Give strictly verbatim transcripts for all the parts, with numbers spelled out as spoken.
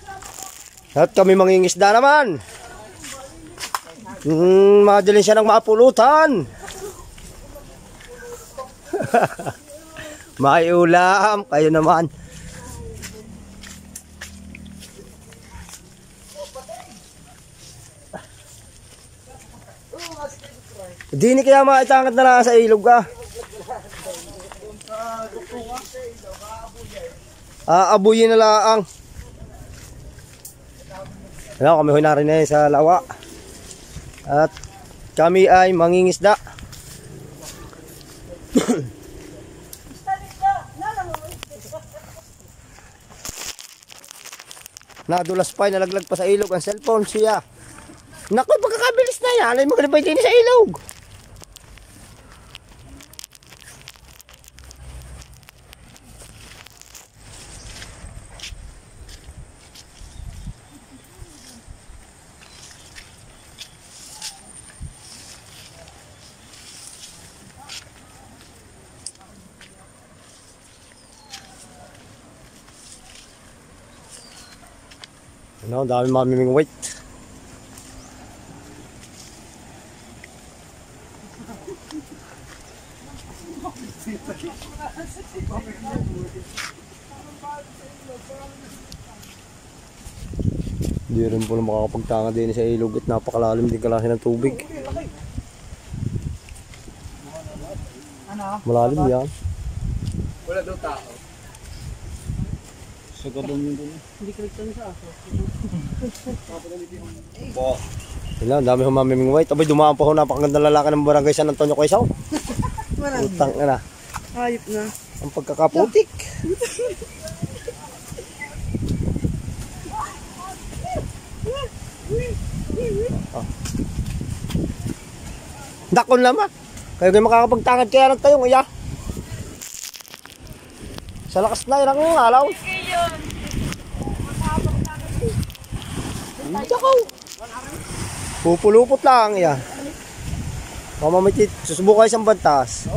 At kami mangingisda naman. Hmm, madalin siya ng mapulutan. May ulam, kayo naman. Di ni kaya maitangad na lang sa ilog ka. Aabuyin na lang. Ano, kami na rin na sa lawa. At kami ay mangingisda. Nadulas pa, nalaglag pa sa ilog ang cellphone siya. Naku, pagkakabilis na yan. Ay magkalabay din sa ilog. Ano, dami mamiming weight. Hindi rin po makakapagtanga din sa ilog at napakalalim din kalaki ng tubig. Malalim yan. Wala daw tao. Sagadong yun doon. Hindi kaligtan sa aso. Po. Yun, dami humamiming white. Abay, dumaan pa ho, napakaganda lalaki ng barangay San Antonio Quezao. Utang na na. Hayop na. Ang pagkakaputik. Oh. Dakon naman. Kayo kayo makakapagtangad kaya ng tayong iya. Sa lakas na irang alaw. Hindi ko. Pupulupot lang iya. Mamamitit, susubukay isang bantas.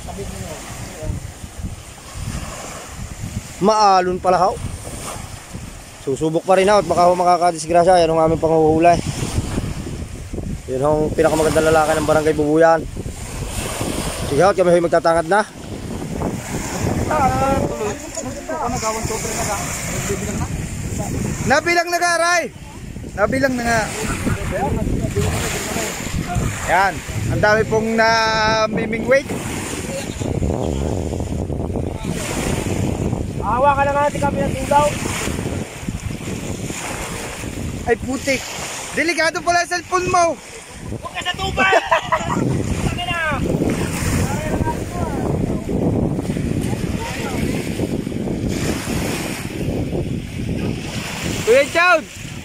Maalon pala haw. Susubok pa rin haw at baka makakadisgrasya. Yan ang aming panghuhulay. Yan ang pinakamagandang lalaki ng barangay Bubuyan. Sige haw, kami magtatangad na. Nabilang na ka, Ray. Nabilang na nga. Yan. Ang dami pong namiming weight. Awa ka na nga natin kami ng tinggaw. Ay putik. Delikado pala ang cellphone mo. Huwag ka sa tubay! Saka na! Kuya Choud!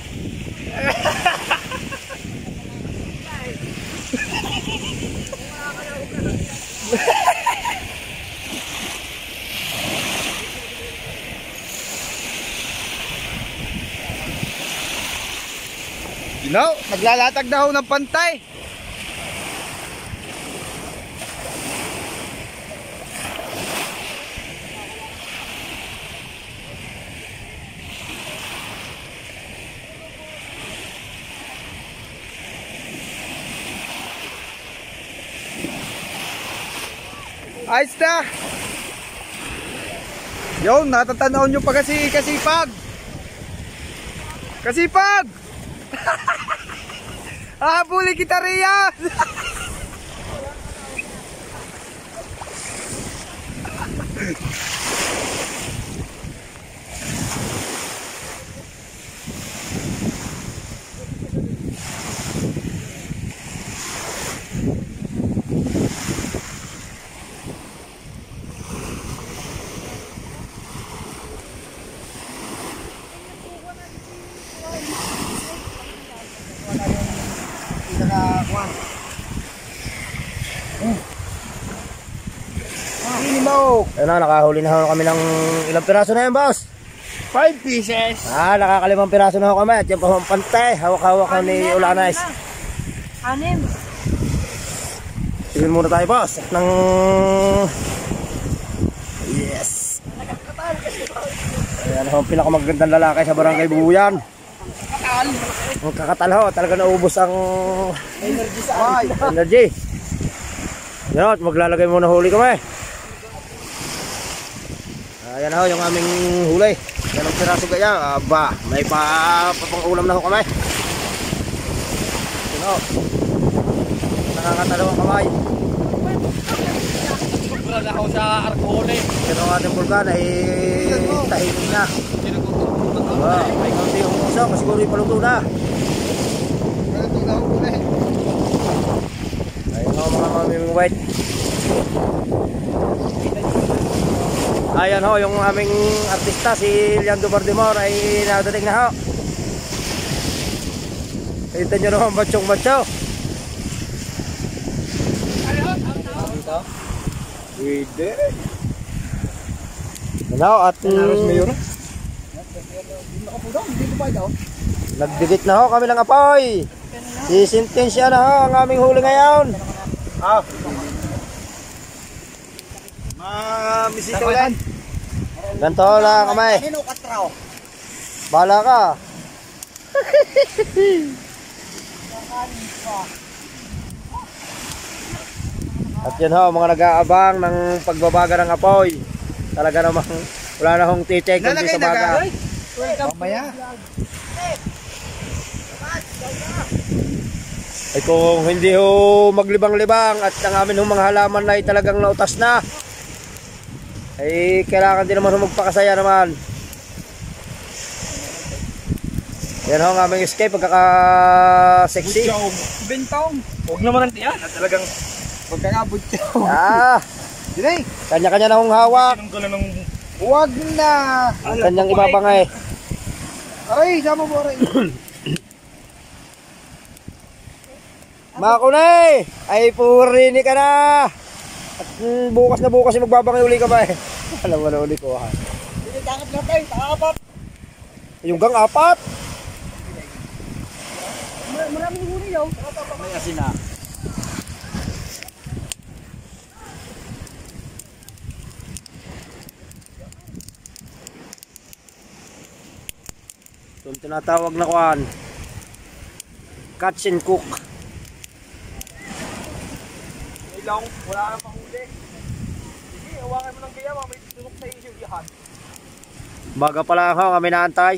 You know, naglalatag na ho ng pantay. Ayos na. Yun, natatanaw nyo pa kasi kasipag. Kasipag! Habulin kita riyan! Ayun na, nakahuli na ho kami ng ilang piraso na yan, boss? Five pieces. Ah, nakakalimang piraso na ho kami. At yan pa ho ang pante. Hawak-hawak ho ni Ulanes. Anim. Tigil muna tayo, boss. At ng... Yes. Ayan ho, ang pinakamagandang lalaki sa barangay Bubuyan. Ang kakatal ho, talaga naubos ang Energy sa ay. energy. Yan, maglalagay muna huli kami. Ayan ho, yung aming huli. Yan ang piraso kaya. Aba, may pa papang-ulam na ho kami. Yan ho. Nakakatalaw ang kamay. Wala na ako sa Arcole. Yan ang ating vulkan ay tahimik na. Aba, may kaunti yung usok. Siguro yung paluto na. Ito na ako ulit. Ayun ho, mga mamiming white. Ayan ho, yung aming artista si Leandro Bardemor ay nadating na ho. Kita nyo naman batsyong batso. Pwede. Ano at mm, nagdikit na ho kami ng apoy. Sisintensya na ho ang aming huli ngayon. Ah. Mamisita ulan. Ganto lang kamay. Nino katraw. Bahala ka. At yun ho, mga nag-aabang ng pagbabaga ng apoy. Talaga namang wala na hong titik kundi Lalagay sa na baga. ka. Mamaya. Ay kung hindi ho maglibang-libang at ang amin hong mga halaman ay talagang nautas na, ay kailangan din naman ho magpakasaya naman. Yan ho ang aming escape, pagkaka-sexy. Bentong. Huwag naman ang tiyan. Talagang pagkakabot siya. Ah, Dinay. kanya-kanya na hong hawak. Tinong ko na ng... Huwag na. Ang kanyang ibabangay. Aray, sama mo aray. Makunay! Ay purini ka na! At mm, bukas na bukas yung magbabangay uli ka ba eh. Alam mo na uli ko ha. Hindi, tangkap na tayo. Takapat. Yung gang apat! Maraming huli yaw. May asin na. Ito yung tinatawag na kuhan. Catch and cook. Ilang, wala nang mahuli. Sige, hawakan mo ng kaya, may tunok sa isyo yan. Baga pala ako, kami naantay.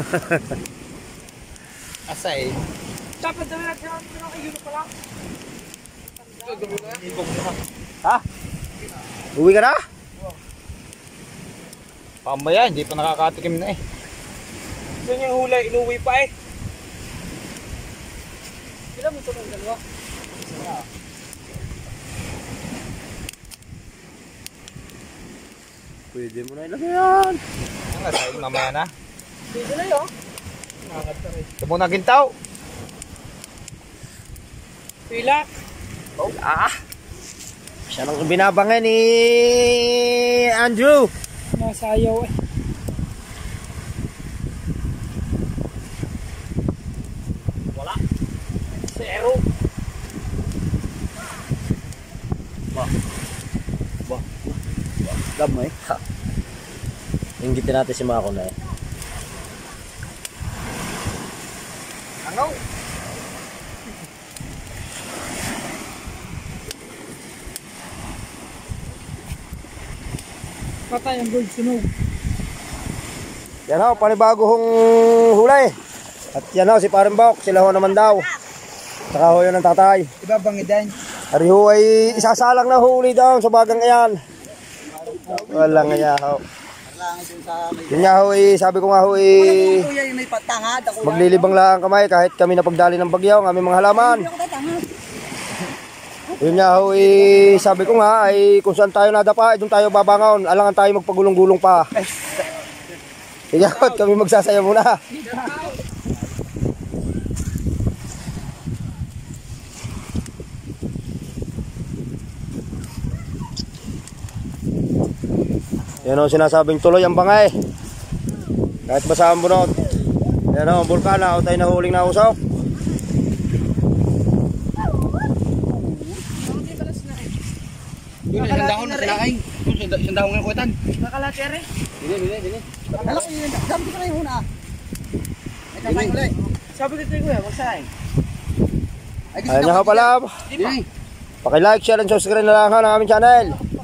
Asay. Dapat dami natin ang tunok ay yun pala. Ha? Uwi ka na? Pamaya, hindi pa nakakatikim na eh. Gusto niyang huli, inuwi pa eh. Ilan mo ito ng dalawa? Pwede mo na ilagay yan. Ang asay, mamaya na. Pwede na yun. Ito muna gintaw. Pilak. Oh, ah! Siya nang binabangay ni Andrew. Nasayaw eh. Wala. Zero. Gab mo eh. Ha. Inggitin natin si Mako na eh. Angaw. Patay ang gold sunog. Yan ho, panibago hong hulay. At yan ho, si Parimbok, sila ho naman daw. Saka ho yun ang tatay. Iba bang idan? Ari ho ay isasalang na huli daw sa bagang ayan. Walang nga ho. Yun nga ho eh, sabi ko nga ho eh, Kuya, yung may patangad. Ako maglilibang lang ang kamay kahit kami napagdali ng bagyaw ng aming mga halaman. Yun nga ho eh, sabi ko nga ay kung saan tayo nadapa, doon tayo babangon. Alangan tayo magpagulong-gulong pa. Sige ho, kami magsasaya muna. Yan o sinasabing tuloy ang bangay. Kahit basa ang bunot. Yan o, bulkana o tayo nahuling na usok. Yun, isang dahon na sila ay. Isang dahon ng kuwetan. Nakalati rin. Dili, dili, dili. Alam ko yun. Sabi ko na yung una. Ay, kakain ulit. Sabi ko tayo kuya, magsaing. Ay, gusto Ayun na na ako ho pala. Dini. Paki-like, share, and subscribe na lang ho ng aming channel.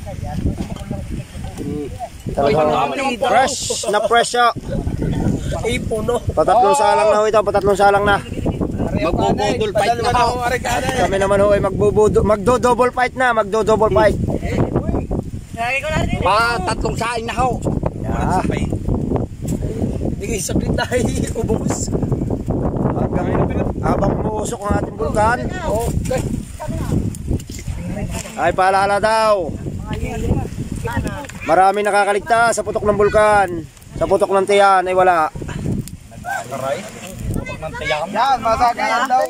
Talagang fresh na fresh ho. Ipuno. Patatlong salang na ho ito, patatlong salang na. Magbubudol fight na ako. Kami naman ho ay magbubudo, magdo-double fight na, magdo-double fight. Lagi ko natin. Pa, tatlong saing na ako. Yeah. Hindi sablit tayo ubos. Habang umuusok ang ating bulkan, ay paalala daw, marami nakakaligtas sa putok ng bulkan. Sa putok ng tiyan ay wala. Yan, masagayan daw.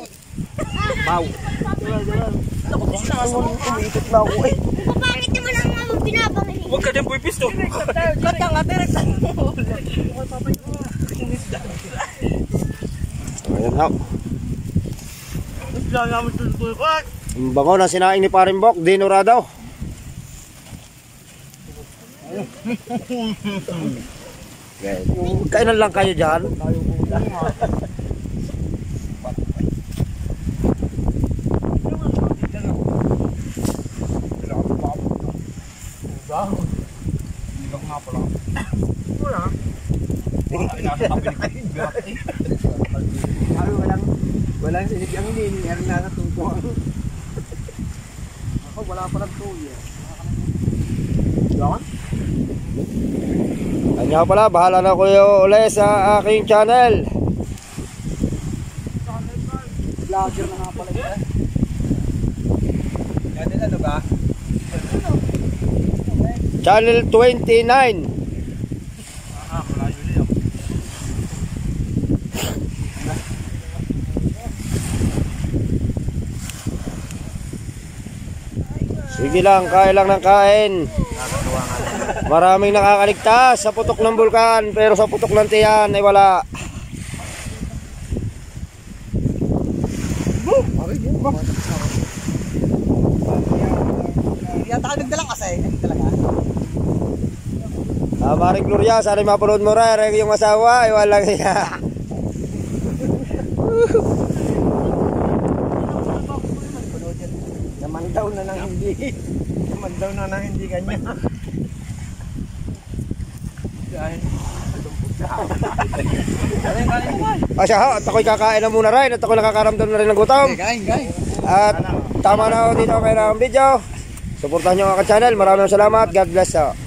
Umiikot na ako eh. Bakit naman ang mga binabangin? Huwag ka din puipis to. Kata nga, direct sa Ayan ho. Wala naman tuloy ko. Ang bango na sinaing ni Parimbok, dinura daw. Kainan lang kayo dyan. Walang, walang sinigang din. Meron na natutuwa. Ako, wala pa lang tuya. Kanya pala, bahala na kayo ulit sa aking channel. Vlogger na nga pala yan. Yan din ano ba? Channel twenty-nine. Ah, malayo na yan. Sige lang, kain lang ng kain. Maraming nakakaligtas sa putok ng bulkan, pero sa putok ng tiyan ay wala. Yata ka nagdalang kasi. Hindi talaga. Ah, Maring Gloria, sana mapanood mo rin yung asawa, ay walang iya. Naman daw na nang hindi. Naman daw na nang hindi kanya. Ah, siya ho, at ako'y kakain na muna rin, at ako'y nakakaramdam na rin ng gutom. Kain, kain. At tama na ho dito kayo ng video. Suportahan nyo ang aking channel, maraming salamat, God bless ho.